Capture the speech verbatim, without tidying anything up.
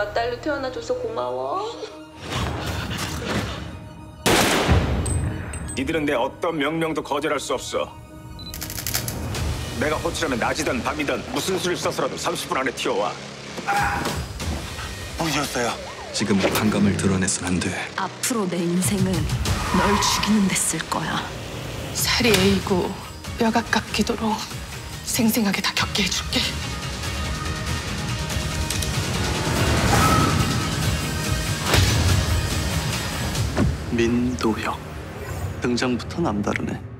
막달로 태어나줘서 고마워. 니들은 내 어떤 명령도 거절할 수 없어. 내가 호출하면 낮이든 밤이든 무슨 수를 써서라도 삼십 분 안에 튀어와. 보셨어요? 지금 반감을 드러내선 안 돼. 앞으로 내 인생은 널 죽이는 데 쓸 거야. 살이 에이고 뼈가 깎이도록 생생하게 다 겪게 해줄게. 민도혁. 등장부터 남다르네.